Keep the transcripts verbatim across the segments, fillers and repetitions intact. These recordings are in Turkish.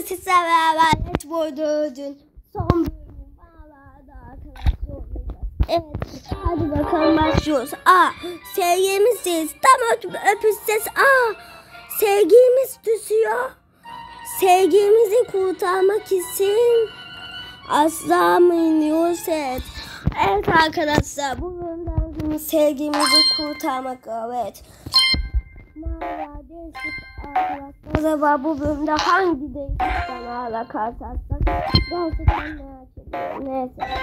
Bugün sizlerle beraber Netball dördün son bölümü bağlarda arkadaşlar oynayacağız. Evet, hadi bakalım başlıyoruz. Aa, sevgimizdeyiz. Tam öp öpüşeceğiz. Aa, sevgimiz düşüyor. Sevgimizi kurtarmak için asla mı iniyoruz? Evet. Evet arkadaşlar, bu bölümden sevgimizi kurtarmak. Evet. Mağara değişik arkadaşlar. Acaba bu bölümde hangi değişik kanallarla karşılaşsak gerçekten merak ediyorum. Neyse.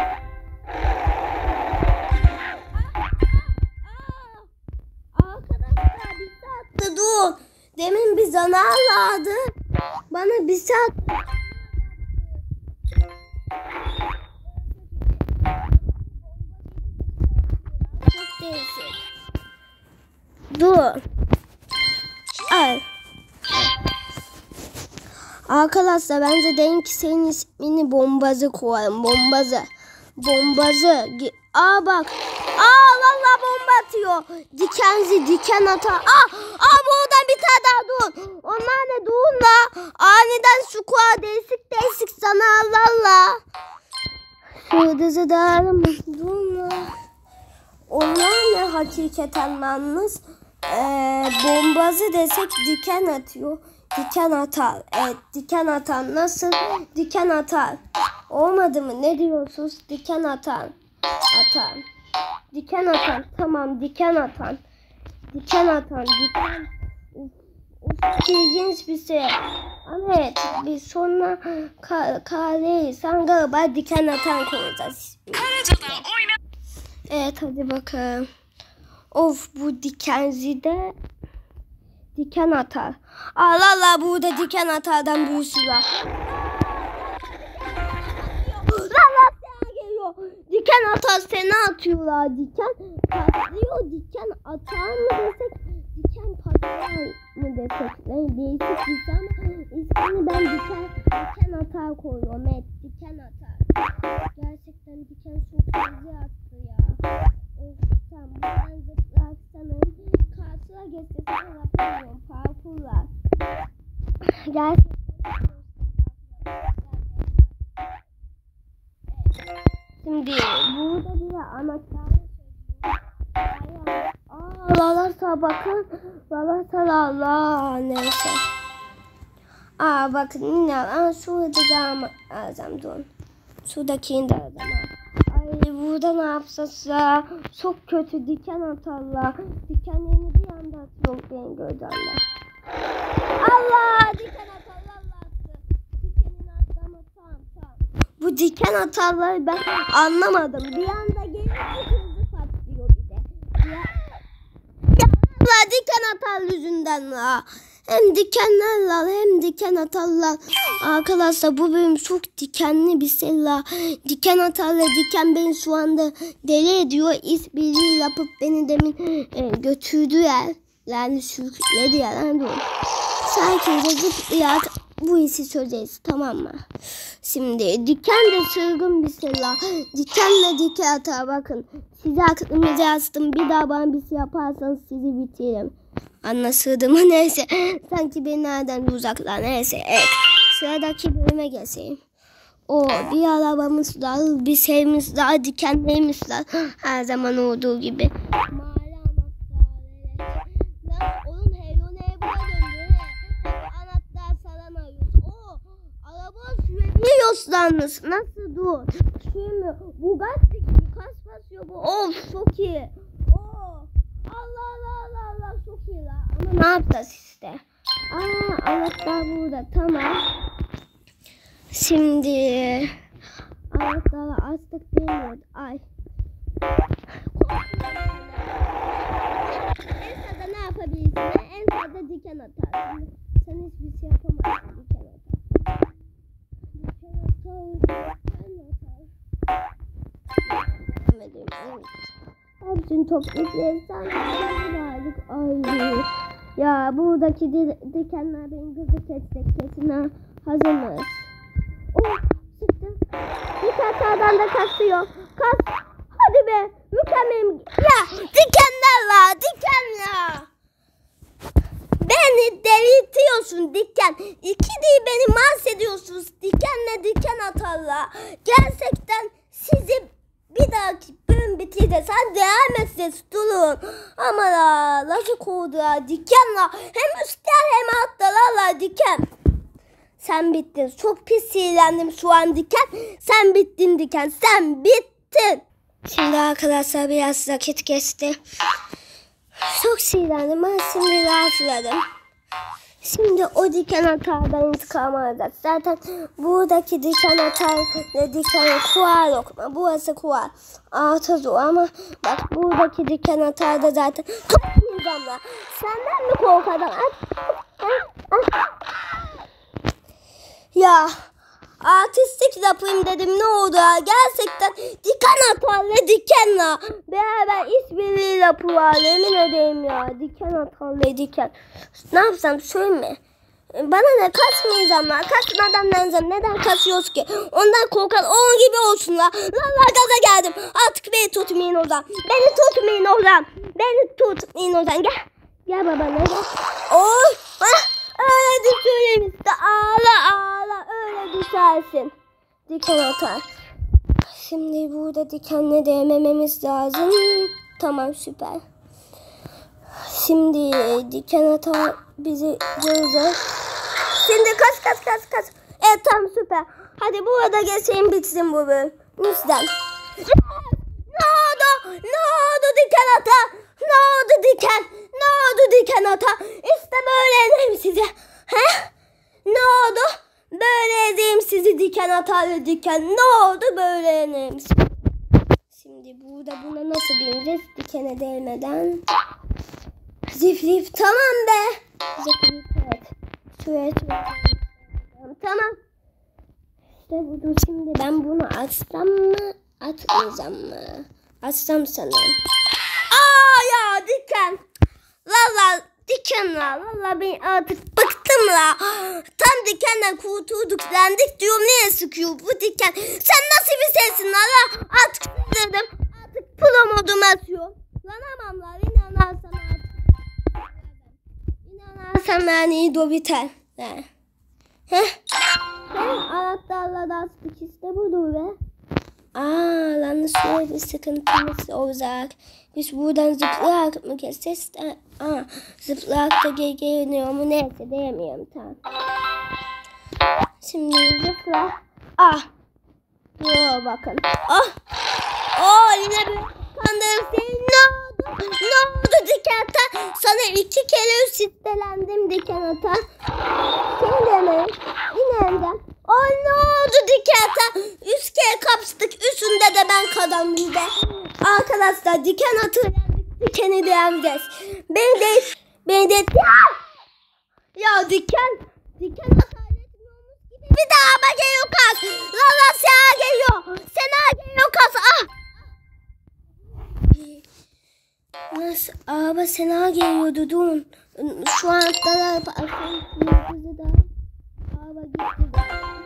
Arkadaşlar bir saatte dur. Demin bir zanarlardı. Bana bir saat çok değişik. Dur. Al. Arkadaşlar bence deyin ki senin ismini Bombazı koyalım. Bombazı. Bombazı. Aa bak. Aa vallahi bomba atıyor. Dikenzi diken atar. Aa, aa buradan bir tane daha dur. Onlar ne dur la? Aniden şu kuğa değişik değişik sanarlarla. Şuradızı dağılım mı? Dur la. Onlar ne hakikaten yalnız? Ee, bombazı desek diken atıyor. Diken atar. Evet, diken atar. Nasıl? Diken atar. Olmadı mı? Ne diyorsunuz? Diken atar. Atar. Diken atar. Tamam, diken atar. Diken atar. Diken. Uf, uf, ilginç bir şey. Ama evet, biz sonra ka kahveyiz. Galiba diken atan koyacağız. Evet, hadi bakalım. Of, bu dikenzi de diken atar. Allah Allah, burada diken atardan büyüsü var. Allah sana geliyor. Diken atar seni atıyorlar. Diken patlıyor. Diken atar mı desek? Diken patlar mı desek? Yani değişik bir şey ama ismini ben diken, diken atar koyuyorum. Evet, diken atar. Gerçekten diken çok hızlı attı ya. Of, tamam, buradan zıplarsanım karşıya geçsem yapamıyorum. Parkurlar. Gerçekten şimdi burada bir anahtar Aa, Lalasa bakın. Lalasa lala. Neyse. Aa bakın yine. Aa, şurada da alacağım. Dur. Şuradakini de alacağım. Ay burada ne yapsas ya? Çok kötü diken atarlar. Dikenlerini bir anda atıyor beni gördüler. Allah! Diken atarlar attı. Dikenin atlama tam tam. Bu diken atarları ben anlamadım. Bir anda gelince hızlı patlıyor bir de. Ya, ya Allah, diken atar yüzünden la. Hem dikenler la hem diken atarlar. Arkadaşlar bu bölüm çok dikenli bir şey la. Diken atarlar, diken beni şu anda deli ediyor. İşbirliği yapıp beni demin e, götürdüler. Yani sürükledi ya. Sakince zıplayarak bu işi çözeceğiz, tamam mı? Şimdi diken de çılgın bir şey la. Dikenle diken atar bakın. Size aklımıza yazdım. Bir daha bana bir şey yaparsanız sizi bitiririm. Anlaşıldı mı? Neyse. Sanki beni nereden uzaklar. Neyse. Evet. Sıradaki bölüme geçeyim. O bir arabamız var. Bir şeyimiz var. Dikenlerimiz var. Her zaman olduğu gibi. Mahalle anahtarı. Lan onun Hello Neighbor'a döndü. Anahtar saran arıyoruz. Oo, araba sürebiliyoruz yalnız. Nasıl dur? Sürmüyor. Bugatti gibi kas basıyor bu. Of çok iyi. Oo. Allah Allah Allah Allah çok iyi la. Ama ne yapacağız işte? Aa, anahtar burada, tamam. Şimdi anahtarı açtık demiyordu. Ay. En sağda ne yapabilirsin? En sağda diken atar. Sen hiçbir şey yapamazsın, diken atar. Diken atar. Diken atar. Hepsini toplayıp sanki ay. Ya buradaki dikenler beni gıdık edecek kesin ha. Hazır mıyız? Oh çıktı. Bir hatadan da kasıyor. Kas. Hadi be. Mükemmel. Ya dikenler la. Diken la. Beni delirtiyorsun diken. İki değil beni mahsediyorsunuz. Dikenle diken atarlar. Gerçekten sizi bir dahaki bölüm bitirde sen devam etsiniz durun. Ama la lasık oldu ya dikenle. Hem üstler hem alttalarla diken. Sen bittin. Çok pis sinirlendim şu an diken. Sen bittin diken. Sen bittin. Şimdi arkadaşlar biraz vakit geçti. Çok sinirlendim. Ben şimdi rahatladım. Şimdi o diken atardan intikam alacağız. Zaten buradaki diken atar ve diken kuvar lokma. Burası kuvar. Altı zor ama bak buradaki diken atar da zaten korkmayacağım. Senden mi korkarım? Ya artistik yapayım dedim ne oldu ya? Gerçekten diken atar ve dikenle beraber işbirliği yapıyorlar. Emin edeyim ya. Diken atar ve diken. Ne yapsam söyleme. Bana ne kasmayacağım lan. Kasmadan benzem. Neden kasıyoruz ki? Ondan korkan onun gibi olsunlar. Valla gaza geldim. Artık beni tutmayın oradan. Beni tutmayın oradan. Beni tutmayın oradan. Gel. Gel babana gel. Oy. Ah. Öyle düşüreyim işte. Ağla ağla. Öyle düşersin. Diken atar. Şimdi burada dikenle değmememiz lazım. Tamam süper. Şimdi diken atar bizi görecek. Şimdi kaç kaç kaç kaç. Evet tamam süper. Hadi burada geçeyim bitsin bu bölüm. Lütfen. Ne oldu? Ne oldu diken atar? Ne oldu diken? Ne oldu diken atar? İşte böyle edeyim size. He? Ne oldu? Böyle edeyim sizi diken atarlı diken. Ne oldu böyle edeyim sizi. Şimdi burada buna nasıl bineceğiz? Dikene değmeden. Ziflif tamam be. Ziflif evet. Şuraya tamam. İşte budur şimdi ben bunu açsam mı? Atmayacağım mı? Açsam sanırım. Aa ya diken. Valla diken la. Valla ben artık bıktım la. Tam dikenden kurtulduk. Lendik diyorum neye sıkıyor bu diken. Sen nasıl bir sensin la? Artık sıkıldım. Artık pro moduma atıyor. Lanamam la. İnanarsam artık. İnanarsam yani iyi do biter. He. Heh. Anahtarla da astık işte budur be. Aa lan şöyle bir sıkıntımız olacak. Biz buradan zıplayarak mı keseceğiz? Aa zıplayarak da geliyor mu neyse diyemiyorum tamam. Şimdi zıpla. Ah. Dur bakın. Ah. Oh yine bir kandırım seni ne oldu? Ne oldu diken ata? Sana iki kere üsttelendim diken ata. Seni demeyin. Yine elden. Ay ne oldu diken ata? Üç kere kapıştık. Üstünde de ben kazandım be. Arkadaşlar diken atı dikeni de yeneceğiz. Beni de beni de ya diken diken atı bir daha ama geliyor kas. Lala sana geliyor. Sana geliyor kas. Ah. Nasıl? Araba sana geliyordu durun. Şu an atlar araba gitti.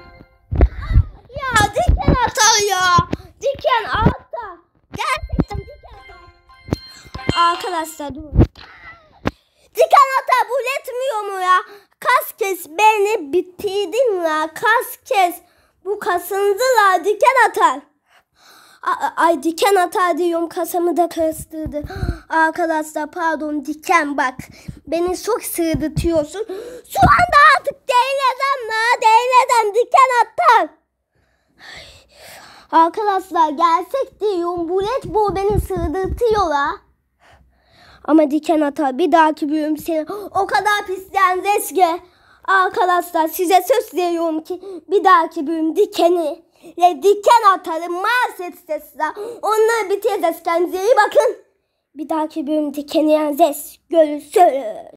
Ya diken atar ya. Diken atar. Gerçekten diken atar. Arkadaşlar durun. Diken atar bu etmiyor mu ya? Kas kes beni bitirdin la. Kas kes. Bu kasındılar diken atar. Ay diken atar diyorum kasamı da karıştırdı. Arkadaşlar pardon diken bak. Beni çok sığdırtıyorsun. Şu anda artık değileden la. Değileden diken atar. Arkadaşlar gerçek diyorum. Bu Red Bull beni sığdırtıyor la. Ama diken atar bir dahaki bölüm seni o kadar pisleneceğiz ki. Arkadaşlar size söz veriyorum ki bir dahaki bölüm dikeni ve diken atarı maalesef sesler. Onları bitireceğiz. Kendinize iyi bakın. Bir dahaki bölüm dikeni yeneceğiz. Görüşürüz.